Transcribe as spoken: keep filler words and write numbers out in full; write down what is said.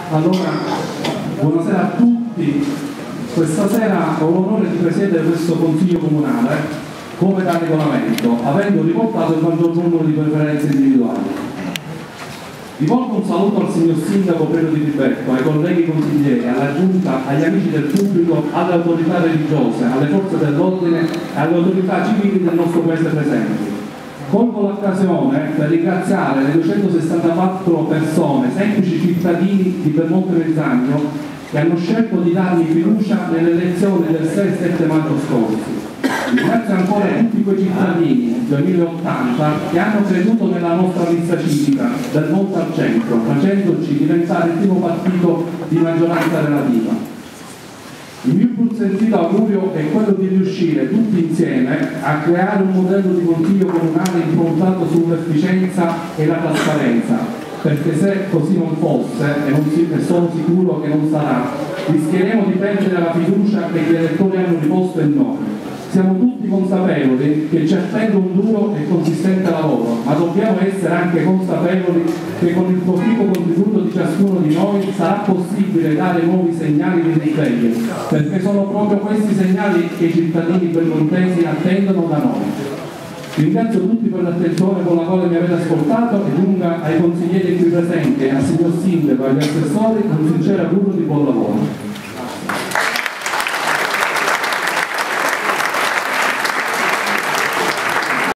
Allora, buonasera a tutti. Questa sera ho l'onore di presiedere questo Consiglio Comunale come da regolamento, avendo riportato il maggior numero di preferenze individuali. Rivolgo un saluto al signor Sindaco Pedro Di Riberto, ai colleghi consiglieri, alla Giunta, agli amici del pubblico, alle autorità religiose, alle forze dell'ordine e alle autorità civili del nostro paese presenti. Colgo l'occasione per ringraziare le duecentosessantaquattro persone, semplici cittadini di Belmonte Mezzagno, che hanno scelto di darmi fiducia nelle elezioni del sei e sette maggio scorsi. Ringrazio ancora tutti quei cittadini, duemilaottanta, che hanno creduto nella nostra lista civica del Monte al Centro, facendoci diventare il primo partito di maggioranza relativa. Il mio più sentito augurio è quello di riuscire tutti insieme a creare un modello di consiglio comunale improntato sull'efficienza e la trasparenza, perché se così non fosse, e, non si, e sono sicuro che non sarà, rischieremo di perdere la fiducia che gli elettori hanno riposto in noi. Siamo tutti consapevoli che ci attende un duro e consistente lavoro, ma dobbiamo essere anche consapevoli che con il proficuo contributo di ciascuno di noi sarà possibile dare nuovi segnali di risveglio, perché sono proprio questi segnali che i cittadini belmontesi attendono da noi. Ringrazio tutti per l'attenzione con la quale mi avete ascoltato e giunga ai consiglieri qui presenti, al signor Sindaco e agli assessori un sincero augurio di buon lavoro.